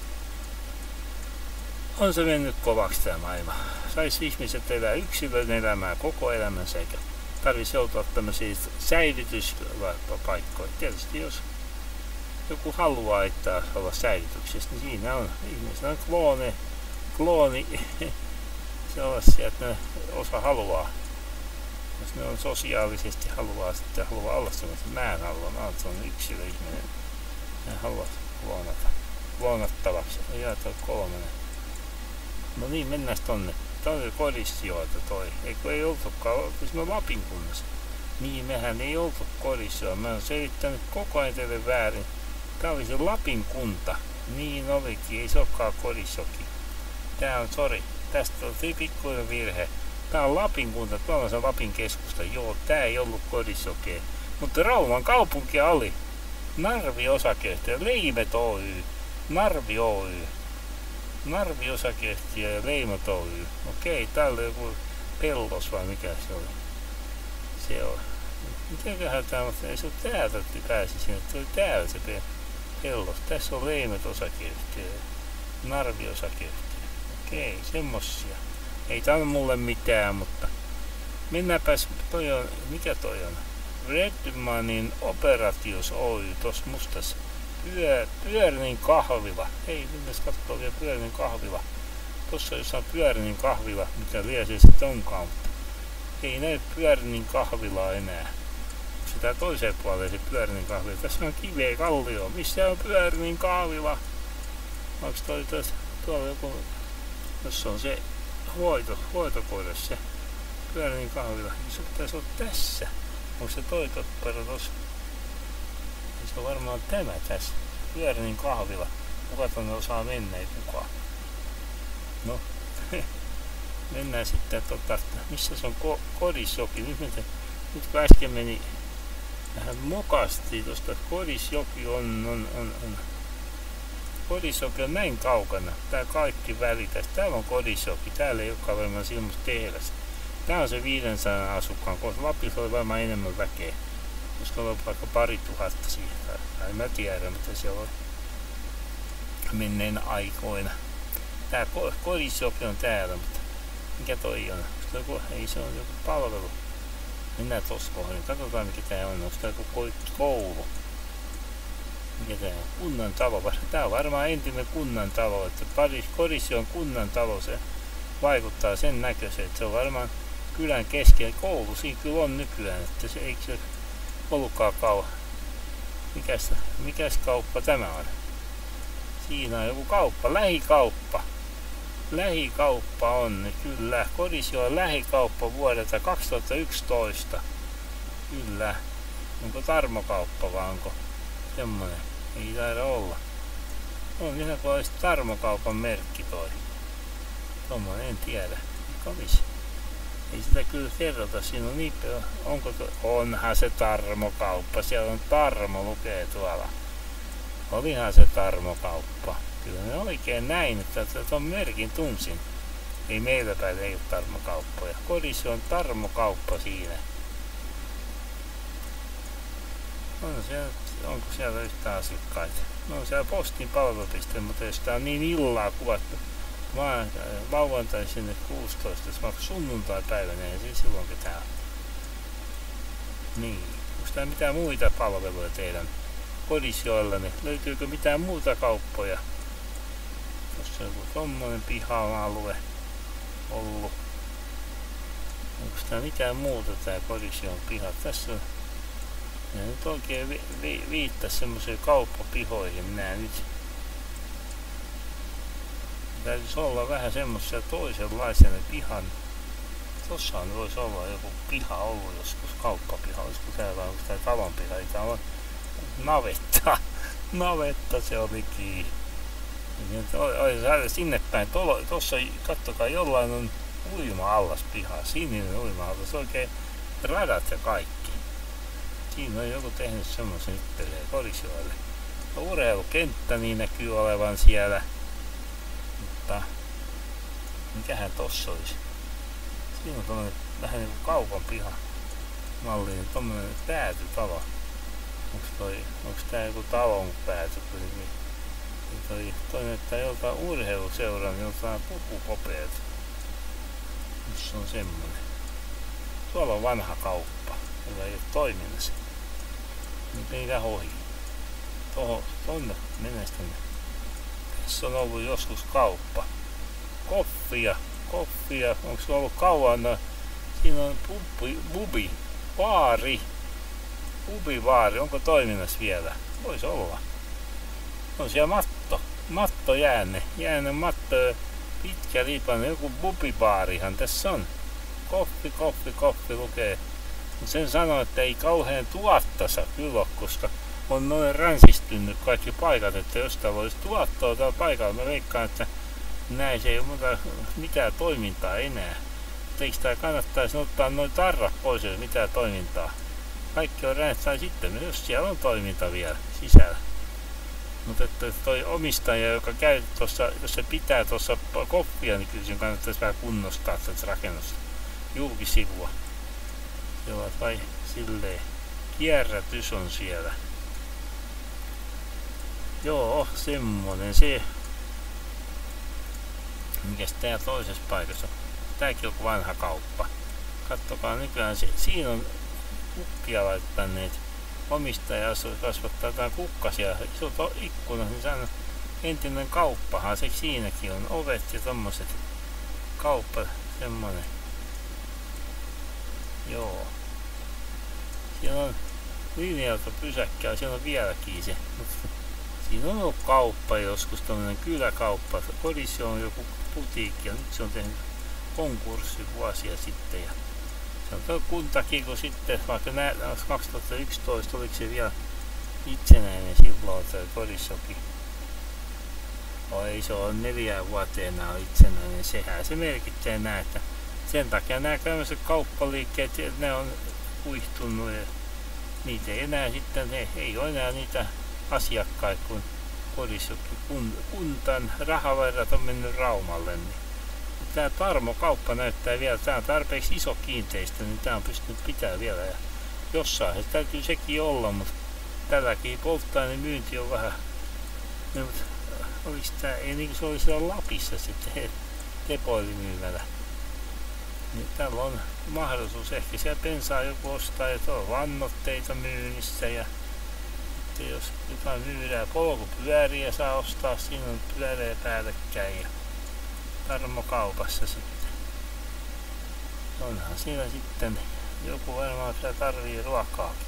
On se mennyt kovaksi tämä maailma. Saisi ihmiset elää yksilön elämää koko elämänsä eikä tarvitsisi joutua tämmöisiin säilytyspaikkoihin. Tietysti jos joku haluaa olla säilytyksessä, niin siinä on ihmisellä on klooni sellaisia, että ne osa haluaa. Jos ne on sosiaalisesti haluaa olla sellaisia. Mä en halua, mä oon sellainen yksilö ihminen. Mä en halua kloonattavaksi. Jaa, toi 3. No niin, mennään tonne. Toi oli Korisjoelta toi. Ei oltukaan, siis me Lapin kunnassa. Niin, mehän ei oltu Korisjoella. Mä oon selittänyt koko ajan teille väärin. Tää oli se Lapin kunta. Niin olikin, ei se olekaan Korisjoki. Tää on, sori. Tästä on pikkuinen virhe. Tää on Lapin kunta, tuolla on se Lapin keskusta. Joo, tää ei ollut Korisjokea. Mutta Rauman kaupunkia oli. Narvi osakeyhtiö, Leimet Oy, Narvi Oy. Narvi osakeyhtiö ja Leimot Oy. Okei, täällä on joku Pellos vai mikä se oli? Se on. Mitenköhän tää, mutta ei se ole täältä pääsi sinne. Se oli täällä se Pellos. Tässä on Leimot osakeyhtiö ja Narvi osakeyhtiö. Okei, semmosia. Ei tää ole mulle mitään, mutta mennäänpäs, toi on, mikä toi on? Redmanin Operatius Oy, tossa mustassa. Pyörnin kahvila. Ei, mennäs katsoo vielä Pyörnin kahvila. Tossa on jossain Pyörnin kahvila, mikä vie se sitten onkaan. Ei näy Pyörnin kahvilaa enää. Sitä toiseen puoleen se Pyörnin kahvila. Tässä on kiveä kallio. Missä on Pyörnin kahvila? Onks toi tuolla joku, jossa on se hoitokoiras se Pyörnin kahvila. Se pitäisi olla tässä. Onko se toi toppero tossa? Se on varmaan tämä tässä. Pyörnin kahvila. Kuka tonne osaa mennä, ei kukaan. No, mennään sitten missä se on Kodisjoki. Nyt kun äsken meni vähän mokasti tosta, Kodisjoki on. Kodisjoki on näin kaukana. Tää kaikki väli tästä. Täällä on Kodisjoki. Täällä ei olekaan varmaan semmoista tehdas. Tää on se 500 asukkaan kohta. Lapissa oli varmaan enemmän väkeä. Koska on vaikka 2000 siihen. Tai mä tiedän, mitä siellä on menneen aikoina. Tää Kodisjoki on täällä, mutta mikä toi on? Ei, se on joku palvelu. Mennään tossa kohdalla. Katsotaan mikä tää on. Onko tää joku koulu? Mikä tää on? Kunnan talo. Tää on varmaan entinen kunnan talo. Että Kodisjoki on kunnan talo. Se vaikuttaa sen näköiseen. Että se on varmaan kylän kesken. Koulu siinä kyllä on nykyään. Että se eikö se ollutkaan kauan. Mikäs kauppa tämä on? Siinä on joku kauppa. Lähikauppa on, kyllä. Kodisjoen lähikauppa vuodelta 2011. Kyllä. Onko Tarmokauppa vai onko semmonen? Ei taida olla. On ihan kuin olisi Tarmokaupan merkki toi. Tommonen, en tiedä. Komis. Ei sitä kyllä kerrota. Siinä on niin onhan se Tarmokauppa. Siellä on Tarmo lukee tuolla. Olihan se Tarmokauppa. Kyllä ne oikein näin, että tuon merkin tunsin. Ei meillä päin ei ole Tarmokauppoja. Kodissa on Tarmokauppa siinä. Onko siellä yhtään asukkaita? No siellä postin palvelupiste, mutta jos tää on niin illaa kuvattu. Lauantai sinne 16, jos vaikka sunnuntai-päivänä, niin siis silloin pitää. Niin, onko tää mitään muita palveluja teidän Kodisjoella, niin löytyykö mitään muuta kauppoja? Tuossa on joku tommonen piha-alue ollut. Onko tää mitään muuta tää Kodisjoen piha? Tässä on. Ja nyt oikein viittas semmoseen kauppapihoihin. Minä nyt täytyisi olla vähän semmosia toisenlaisia ne pihan. Tossahan voisi olla joku piha ollut joskus, kauppapiha. Olisiko täällä, onko tää talon piha? Ei täällä on navetta. Navetta se olikin. Sinne päin. Tossa kattokaa, jollain on uima-allas piha. Sininen uima-allas. Oikein radat ja kaikki. Siinä on joku tehnyt semmoisen itselleen Kodisjoelle. Urheilukenttä niin näkyy olevan siellä. Mutta mikähän tossa olisi? Siinä on tommonen vähän niinku kaupan piha mallinen, tommonen päätytalo. Onks tää joku talon pääty? Toi näyttää joltain urheiluseuran, joltain pukukopeet. Missä on semmonen. Tuolla on vanha kauppa, joka ei oo toiminnassa. Nyt meidän ohi. Tonne mennään tänne. Tässä on ollut joskus kauppa. Koffia. Onko se ollut kauan? No, siinä on Bubivaari. Onko toiminnassa vielä? Voisi olla. On siellä matto jäänne matto, pitkä liipainen, joku Bubivaarihan tässä on. Koffi lukee. Sen sanoo, että ei kauhean tuottasa kyllä, koska on noin ränsistynyt kaikki paikat, että jos täällä olisi tuottoa täällä paikalla, mä veikkaan, että näin se ei ole mitään toimintaa enää. Eikö tää kannattaisi ottaa noin tarrat pois, jos mitään toimintaa? Kaikki on ränsistynyt sitten, jos siellä on toiminta vielä sisällä. Mutta että toi omistaja, joka käy tuossa, jos se pitää tuossa koppia, niin kyllä sen kannattaisi vähän kunnostaa tätä rakennusta. Julkisivua. Siellä vai silleen kierrätys on siellä. Joo, semmonen se. Mikäs tää toisessa paikassa on? Tääkin on vanha kauppa. Kattokaa nykyään, siinä on kukkia laittaneet. Omistaja kasvattaa jotain kukkasia, isot ikkunat, niin se on entinen kauppahan, se siinäkin on ovet ja tommoset kauppa, semmonen. Joo. Siellä on linja-autopysäkkiä, siellä on vieläkin se. Siinä on ollut kauppa joskus, tommonen kyläkauppa. Kodissa on joku putiikki ja nyt se on tehnyt konkurssi vuosia sitten. Ja se on tuo kuntakin, kun sitten vaikka 2011 oliko se vielä itsenäinen silloin toi Korissokin. Ei se ole 4 vuoteen enää itsenäinen, sehän se merkitsee näin, että sen takia nämä tämmöiset kauppaliikkeet, ne on kuihtunut ja niitä ei enää sitten, ei ole enää niitä asiakkaita, kun Korissokin kuntan rahaverrat on mennyt Raumalle. Niin. Tämä Tarmo-kauppa näyttää vielä, tämä on tarpeeksi iso kiinteistö, niin tämä on pystynyt pitämään vielä. Ja jossain se täytyy sekin olla, mutta tälläkin polttoaineen myynti on vähän. No, oliko tämä, ei niin kuin se oli siellä Lapissa sitten depoilimyymälä. Niin täällä on mahdollisuus ehkä siellä bensaa joku ostaa ja tuolla on lannoitteita myynnissä ja sitten jos jotain myydään polkupyöriä saa ostaa, siinä on pyöreä päällekkäin ja Tarmo-kaupassa sitten. Onhan siinä sitten joku varmaan siellä tarvii ruokaakin.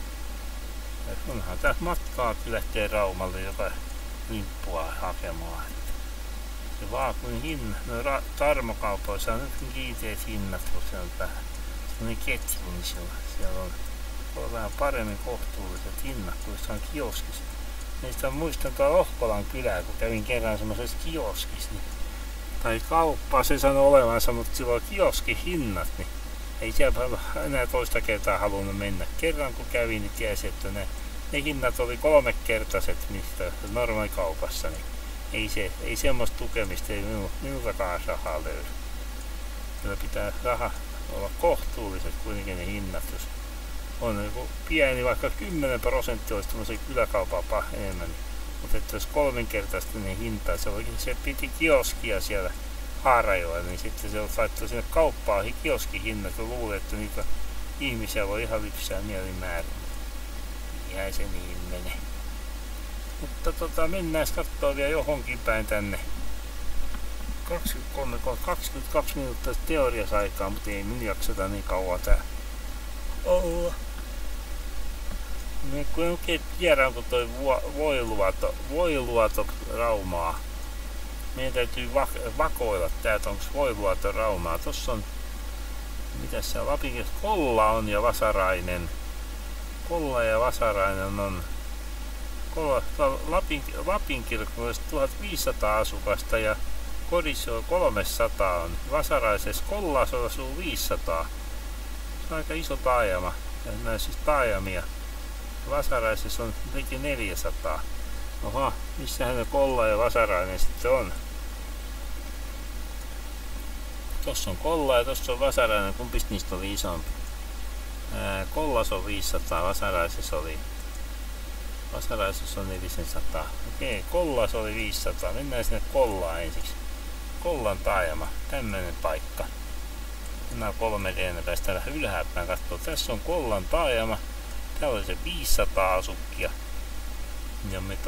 Ja onhan täältä matkaa kun lähtee Raumalle joka limppua hakemaan. Se vaan kun no Tarmo-kaupoissa on nyt kiinteät hinnat, kun se on sellainen ketju, niin siellä on vähän paremmin kohtuulliset hinnat kuin jossain kioskissa. Niistä muistan tuolla Ohkolan kylää, kun kävin kerran semmoisessa kioskissa. Niin tai kauppaa se sanoi olevansa, mutta silloin kioski hinnat, niin ei siellä enää toista kertaa halunnut mennä. Kerran kun kävin, niin tiesi, että ne hinnat oli 3-kertaiset mistä normaalikaupassa, niin ei semmoista tukemista, ei minultakaan rahaa löydy. Kyllä pitää raha olla kohtuulliset kuitenkin ne hinnat, jos on joku pieni, vaikka 10% olisi tämmöisen kyläkaupaa enemmän. Mutta että jos 3-kertaista niin hintaa, se piti kioskia siellä Haarajoella, niin sitten se laittoi sinne kauppaan kioskihinnat ja luuli, että niitä ihmisiä voi ihan lypsää mielimäärin. Jäi se niin mene. Mutta mennään katsoa vielä johonkin päin tänne. 22 minuuttia teoriassa aikaa, mutta ei minun jakseta niin kauan tää olla. Me kun en oikein tiedä, onko toi Voiluoto Raumaa. Meidän täytyy vakoilla täältä, onko Voiluoto Raumaa. Tossa on, mitäs siellä Lapinkin, Kolla on ja Vasarainen. Kolla ja Vasarainen on. Lapin kirkko on 1500 asukasta ja Kodissa on 300 on. Vasaraisessa Kollassa asuu 500. Se on aika iso taajama. Ja näin siis taajamia. Vasaraisessa on liki 400. Oha, missähän ne Kolla ja Vasarainen sitten on? Tossa on Kolla ja tossa on Vasarainen, kumpis niistä oli isompi? Kollas on 500, Vasaraisessa on 400. Okei, Kollas oli 500. Mennään sinne Kollaan ensiksi. Kollan taajama, tämmönen paikka. Mennään 3D:nä päästään vähän ylhääpäin katsoa. Tässä on Kollan taajama. Täällä oli se 500 asukkia. Ja me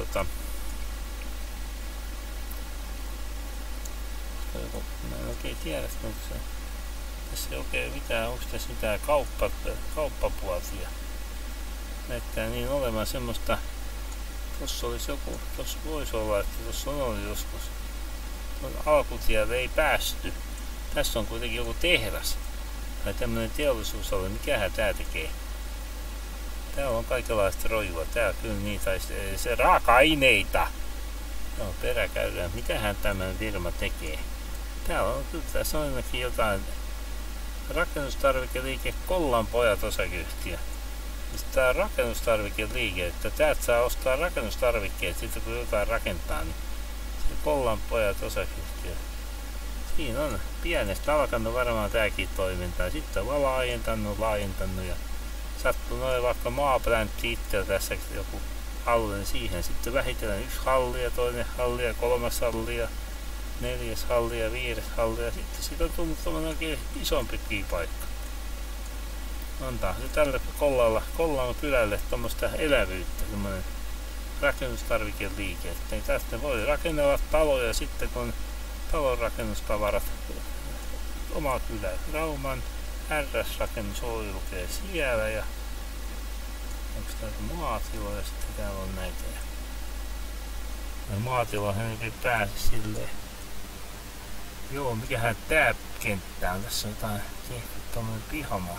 mä en oikein tiedä, onko se tässä ei oikein mitään, onko tässä mitään kauppapuolta. Näyttää niin olemaan semmoista, tossa olisi joku, tossa voisi olla, että tossa on ollut joskus. Alkutielle ei päästy. Tässä on kuitenkin joku tehdas. Tai tämmönen teollisuusalue, mikähän tää tekee? Täällä on kaikenlaista rojua. Täällä kyllä niitä se raaka-aineita. Joo, peräkäydään. Mitähän tämmönen firma tekee? Täällä on kyllä, tässä on ainakin jotain rakennustarvikeliike Kollan pojat osakeyhtiö. Tää on rakennustarvikeliike, että täältä saa ostaa rakennustarvikkeet sitten kun jotain rakentaa, niin se Kollan pojat osakeyhtiö. Siinä on pienestä alkanut varmaan tääkin toiminta. Sitten on vaan laajentanut ja sattuu noin vaikka maapläntti itse tässä joku alue, niin siihen sitten vähitellen 1 halli ja toinen halli ja 3. halli ja 4. halli ja 5. halli ja sitten siitä on tullut tommonen oikein isompikin paikka. Antaa se tälle Kollan kylälle tommoista elävyyttä, semmonen rakennustarvikeliike, että tästä voi rakennella taloja sitten kun talonrakennustavarat oma kylä. Rauman RS-rakennus Oy lukee siellä ja onks täällä maatiloja sitten täällä on näitä ja maatiloihin ei pääse silleen. Joo, mikähän tää kenttä on, tässä on jotain tehty tommonen pihamaa.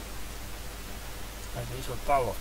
Aika iso talo.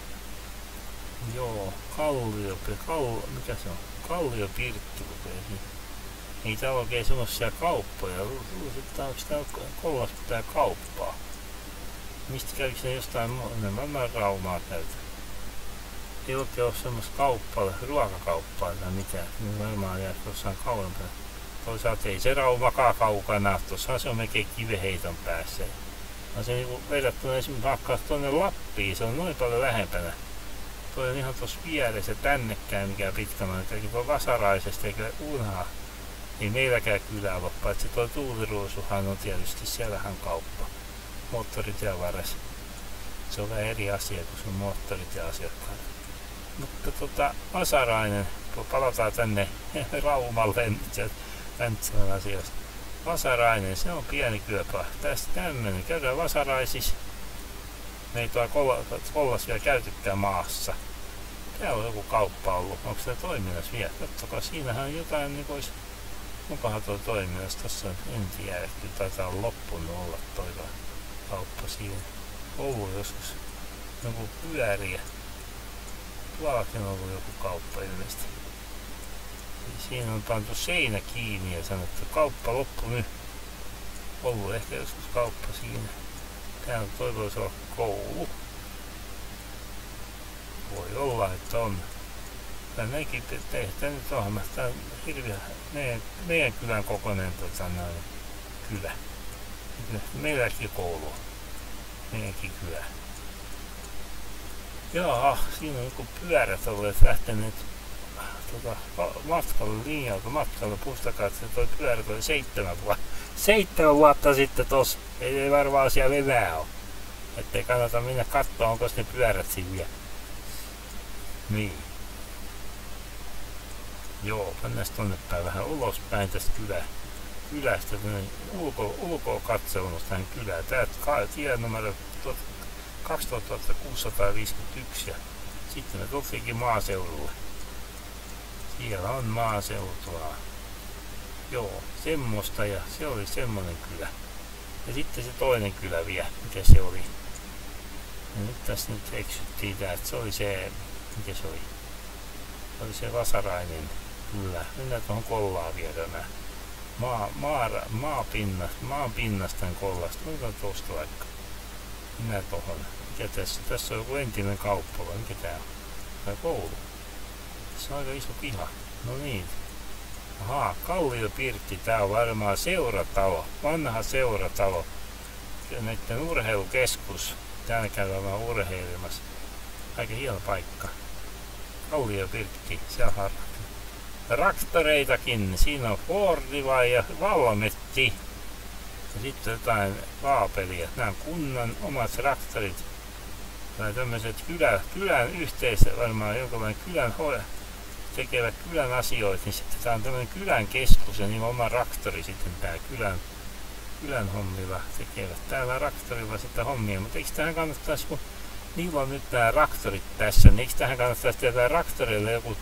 Joo, mikä se on? Kalliopirtti lukee siinä. Ei täällä oikein semmosia kauppoja. Luulisin, että onks täällä Kollassa pitää kauppaa. Mistä kävikö ne jostain enemmän Raumaa täältä? Ei oikein oo semmoista kauppaa, ruokakauppaa tai mitään. Ne varmaan jää jossain kauempana. Toisaalta ei se Raumakaan kaukana. Tossahan se on melkein kiveheiton päässä. No se niinku verrattuna esimerkiksi vaikka tuonne Lappiin, se on noin paljon lähempänä. Toi on ihan tossa vieressä tännekään mikään pitkä maa. Tuo Vasaraisesta eikä Unhaa. Ei meilläkään kylää ole, paitsi tuo Tuuliruusuhan on tietysti, siellähän kauppa. Moottoritien varressa. Se on vähän eri asia kuin sun moottoritien asiakkaat. Mutta Vasarainen, palataan tänne Raumalle nyt Väntsälän asioista. Vasarainen, se on pieni kyöpä. Tästä tämmönen. Käydään Vasaraisissa. Me ei tuolla Kollassa vielä käytykään maassa. Täällä on joku kauppa ollut. Onko se toiminnassa vielä? Katsokaa, siinähän on jotain niin kuin onkohan tuo toiminnassa. Tossa on en tiedä. Kyllä taitaa olla loppunut olla toi kauppa siinä. Ollut joskus joku pyöriä. Tuollakin on ollut joku kauppa ilmeisesti. Siinä on pantu seinä kiinni ja sanottu, että kauppa loppu nyt. Ollut ehkä joskus kauppa siinä. Täällä toivoisi olla koulu. Voi olla, että on. Tännekin tehdään nyt ohjelma. Tää on hirveä meidän kylän kokoinen kylä. Meilläkin koulu on. Meidänkin kylä. Jaa, siinä on joku pyörät olleet lähteneet matkalle linjalta, matkalle Pustakatse, toi pyörät oli 7 vuotta sitten tossa. Ei varmaan siellä enää ole. Ettei kannata mennä katsoa, onko ne pyörät siinä vielä. Niin. Joo, mennään tonne päin vähän ulospäin tästä kylästä, ulkoa katselmasta tähän kylään. Tää tie numero 2651 ja sitten me tultiinkin maaseudulle. Siellä on maaseutua. Joo, semmoista ja se oli semmonen kylä. Ja sitten se toinen kylä vielä, mikä se oli. Ja nyt tässä nyt eksyttiin tää, että se oli se, mikä se oli? Se oli se Vasarainen kylä. Mennään tuohon Kollaan viedään maan pinnasta Kollasta. Otetaan tuosta vaikka. Mennään tohon. Mikä tässä? Tässä on joku entinen kauppa vai mikä tää on? Tai koulu. Tässä on aika iso piha. No niin. Ahaa, Kalliopirtti. Tää on varmaan seuratalo. Vanha seuratalo. Näitten urheilukeskus. Täällä käydään vaan urheilemassa. Aika hieno paikka. Kalliopirtti. Siellä on traktoreitakin. Siinä on Fordi ja Valmetti. Ja sitten jotain vaapelia. Nämä on kunnan omat traktorit. Tai tämmöiset kylän yhteisö, varmaan jonkinlainen kylän tekevät kylän asioita, niin sitten tää on tämmöinen kylän keskus ja niin oma traktori sitten tää kylän hommilla tekevät. Täällä traktorilla sitä hommia, mutta eikö tähän kannattaisi, kun niillä on nyt nämä traktorit tässä, niin eikö tähän kannattaisi tehdä traktorille joku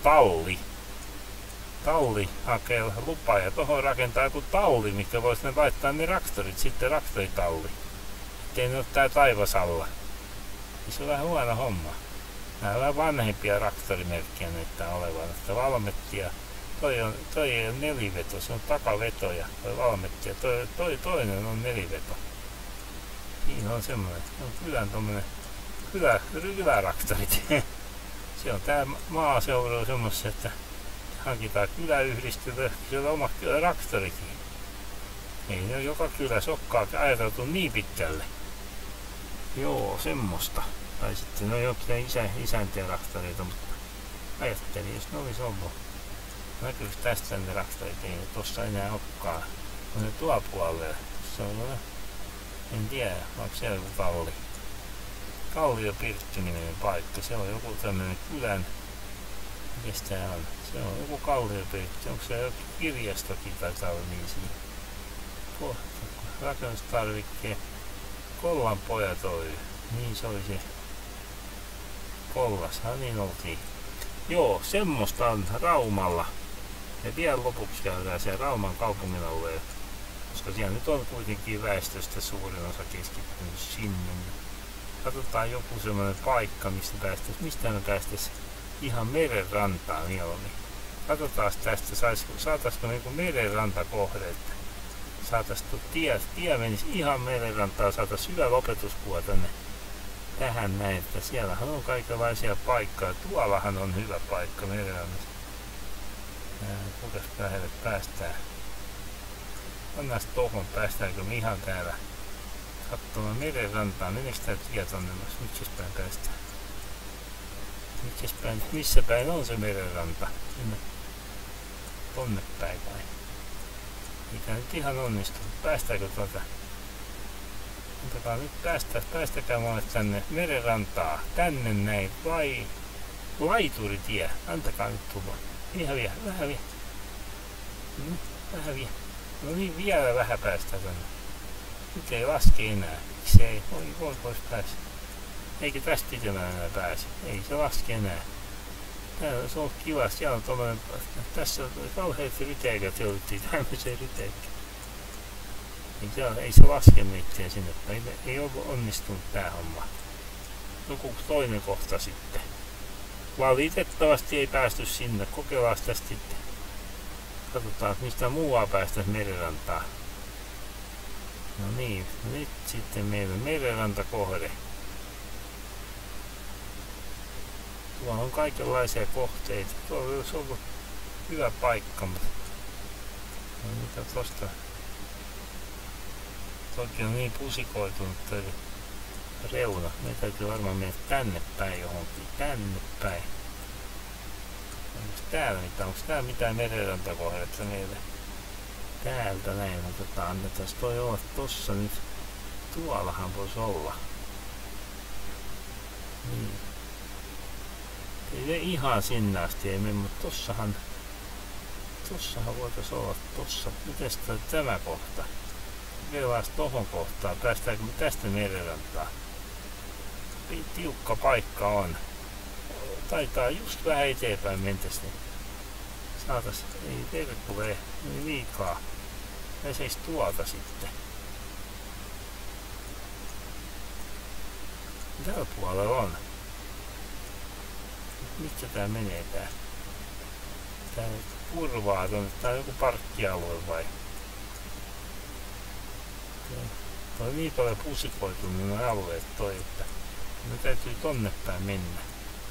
talli hakee lupaa ja tuohon rakentaa joku talli, mikä voisi ne laittaa ne traktorit sitten traktoritalli. Ettei ne ole tää taivas alla. Se on vähän huono homma. Nämä on vähän vanhempia traktorimerkkejä näyttää olevan. Että Valmettia, toi ei ole neliveto, se on takaveto ja toi Valmettia, toi toinen on neliveto. Siinä on semmoinen, on kylän tommonen kylätraktorit. Se on tää maaseudulla semmoista, että hankitaan kyläyhdistys, siellä on oma traktorikin. Ei ne joka kylässä olekaan ajateltu niin pitkälle. Joo, semmoista. Tai sitten ne on jokin isäntiä traktoreita, mutta ajattelin, jos ne olisi ollut. Näkyykö tästä ne traktorit? Ei ne tossa enää olekaan. On ne tuolla puolella. Tuossa on, en tiedä, onko siellä joku talli. Kalliopirtti-niminen paikka. Se on joku tämmönen kylän. Mikäs tää on? Se on joku Kalliopirtti. Onko se joku kirjastokin taitaa olla niin siinä? Rakennustarvikkeen Kollan pojat Oy. Niin se oli se. Kollashan niin oltiin. Joo, semmoista on Raumalla. Ja vielä lopuksi käydään siellä Rauman kaupungin alueella. Koska siellä nyt on kuitenkin väestöstä suurin osa keskittynyt sinne. Katsotaan joku semmoinen paikka, mistä me päästäis ihan merenrantaan mieluummin. Katsotaan tästä, saataisiko niinku merenrantakohde, että saatais tie menisi ihan merenrantaan, saatais hyvä lopetuskuva tänne tähän näin, että siellähän on kaikenlaisia paikkoja. Tuollahan on hyvä paikka merenrannassa. Kuinkas lähelle päästään? Annas tohon, päästäänkö me ihan täällä katsomaan merenrantaan? Meneekö tää tie tonne? Missä päin päästään? Missä päin on se merenranta? Sinne tonne päin vai? Mikä nyt ihan onnistuu. Päästäänkö tuolta? Antakaa nyt päästäkää mulle tänne merenrantaa. Tänne näin. Vai laituritie. Antakaa nyt tulla. Vähän vielä. Vähän vielä. No niin, vielä vähän päästään tänne. Nyt ei laske enää. Miksi ei? Vois päästä. Eikä tästä pitemään enää pääse. Ei se laske enää. Täällä se on kiva. Siellä on tommonen. Tässä on kauheat ryteikät jouduttiin tämmöiseen ryteikään. Ei se laske mitään sinne. Ei ole onnistunut tää homma. Joku toinen kohta sitten. Valitettavasti ei päästy sinne. Kokeillaan tästä sitten. Katsotaan, mistä muualla päästäis merenrantaan. No niin, nyt sitten meillä on merenrantakohde. Tuolla on kaikenlaisia kohteita. Tuolla olisi ollut hyvä paikka, mutta no, mitä tosta? Toki on niin pusikoitunut toi reuna. Me täytyy varmaan mennä tänne päin johonkin. Tänne päin. Onko täällä mitään merenrantakohdetta meille? Täältä näin otetaan. Annetaan toi olla tossa nyt. Tuollahan voisi olla. Niin. Ei ihan sinne asti ei mene, mutta tossahan voitais olla tossa. Mites tämä kohta? Kokeillaan tohon kohtaan. Päästäänkö me tästä merenrantaan? Tiukka paikka on. Taitaa just vähän eteenpäin mentäs, niin saatais, ei terkkulee liikaa. Pääseis tuolta sitten. Tällä puolella on. Mistä tää menee tää? Tää kurvaa tonne. Tää on joku parkkialue vai? Tää on niin paljon pusikoitunut nuo alueet toi, että me täytyy tonne päin mennä.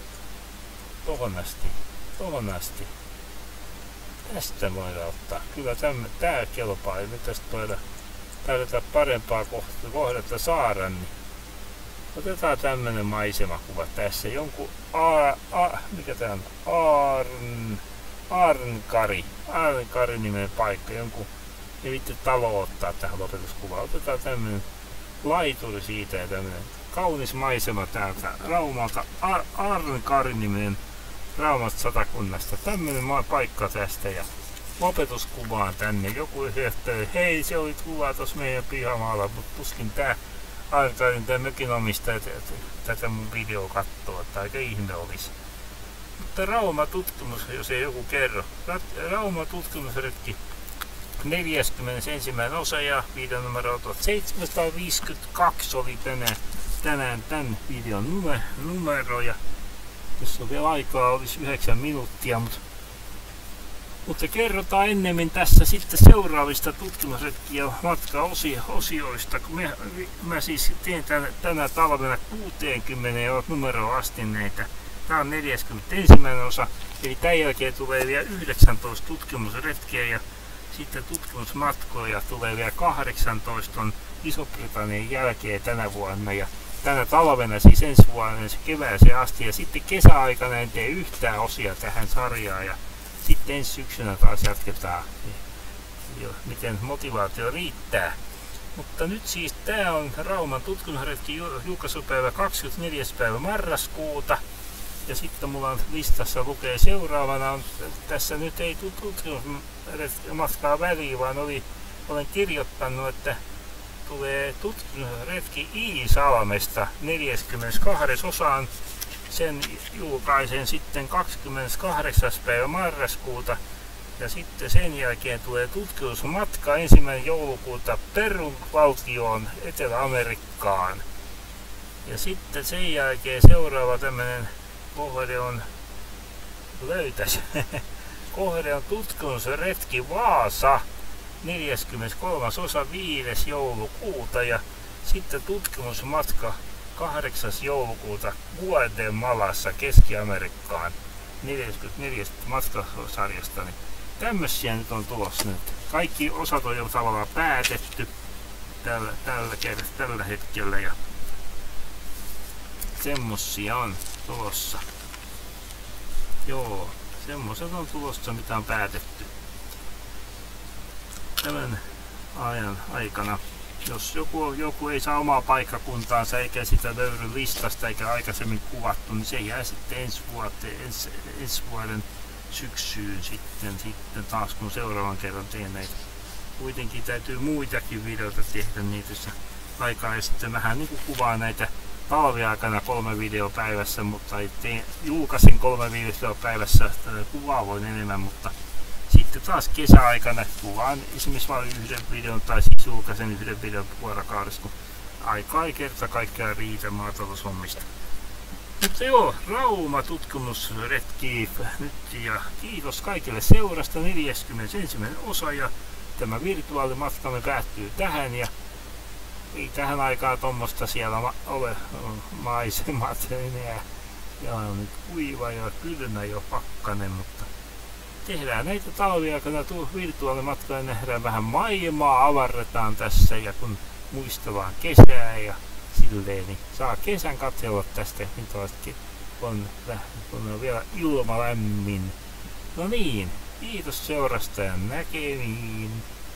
Tohon asti. Tästä voidaan ottaa. Kyllä tää kelpaa. Ja nyt tästä voidaan parempaa kohdetta saada, niin otetaan tämmönen maisemakuva tässä. Jonkun mikä tää on? Arnkari niminen paikka. Jonkun ei vittu talo ottaa tähän lopetuskuvaan. Otetaan tämmönen laituri siitä ja tämmönen kaunis maisema täältä Raumalta. Arnkari niminen Raumasta Satakunnasta. Tämmönen paikka tästä ja lopetuskuvaan tänne. Joku yhdistyy, hei se oli kuva tossa meidän pihamaalla, mutta tuskin tää Arnkarin tää mökin omistaja tätä mun videoa kattoo, että aika ihme olisi. Mutta Rauma-tutkimus, jos ei joku kerro. Rauma-tutkimusretki 41. osa ja video numero 752 oli tänään tämän videon numero. Ja jos on vielä aikaa, olisi 9 minuuttia, mutta Mutta kerrotaan ennemmin tässä sitten seuraavista tutkimusretki- ja matkaosioista, kun mä siis teen tänä talvena 60 numeroa asti näitä. Tää on 41. osa, eli tämän jälkeen tulee vielä 19 tutkimusretkiä ja sitten tutkimusmatkoja tulee vielä 18 on Iso-Britannian jälkeen tänä vuonna ja tänä talvena siis ensi vuonna kevääseen asti ja sitten kesäaikana en tee yhtään osia tähän sarjaan ja sitten ensi syksynä taas jatketaan, miten motivaatio riittää. Mutta nyt siis tää on Rauman tutkimusretki julkaisupäivä 24. päivä marraskuuta. Ja sitten mulla on listassa lukee seuraavana, tässä nyt ei tutkimusmatkaa väliin, vaan olen kirjoittanut, että tulee tutkimusretki Iisalmesta 42. osaan. Sen julkaisen sitten 28. päivä marraskuuta ja sitten sen jälkeen tulee tutkimusmatka 1. joulukuuta Perun valtioon Etelä-Amerikkaan. Ja sitten sen jälkeen seuraava tämmönen kohde on kohde on tutkimusretki Vaasa 43. osa 5. joulukuuta ja sitten tutkimusmatka 8. joulukuuta Guatemalassa Keski-Amerikkaan 44. matkasarjasta. Niin tämmösiä nyt on tulossa nyt. Kaikki osat on jo tavallaan päätetty tällä hetkellä ja semmosia on tulossa. Joo, semmoset on tulossa mitä on päätetty tämän ajan aikana. Jos joku ei saa omaa paikkakuntaansa eikä sitä löydy listasta eikä aikaisemmin kuvattu, niin se jää sitten ensi vuoden syksyyn sitten taas kun seuraavan kerran teen näitä. Kuitenkin täytyy muitakin videoita tehdä niitä aikaa ja sitten vähän niin kuin kuvaa näitä talviaikana 3 videoa päivässä, mutta julkaisin 3 videoa päivässä, kuvaa voin enemmän, mutta sitten taas kesäaikana kuvaan esimerkiksi vain yhden videon tai siis julkaisen yhden videon vuorokaudessa, kun aikaa ei kerta kaikkiaan riitä maataloushommista. Mutta joo, Rauma tutkimusretki nyt ja kiitos kaikille seurasta 41. osa ja tämä virtuaalimatkamme päättyy tähän ja ei tähän aikaan tuommoista siellä ole maisemat enää ja on nyt kuiva ja kylmä jo pakkanen, mutta tehdään näitä talviaikana virtuaalimatkoja ja nähdään vähän maailmaa, avarretaan tässä ja kun muistellaan kesää ja silleen, niin saa kesän katsella tästä, minkälaista on vielä ilma lämmin. No niin, kiitos seurasta ja näkemiin.